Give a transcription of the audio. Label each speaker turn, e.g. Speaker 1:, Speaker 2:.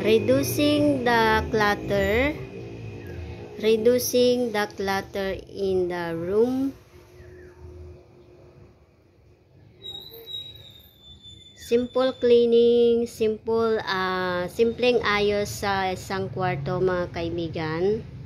Speaker 1: Reducing the clutter. Reducing the clutter in the room. Simple cleaning, simpleng ayos sa isang kwarto mga kaibigan.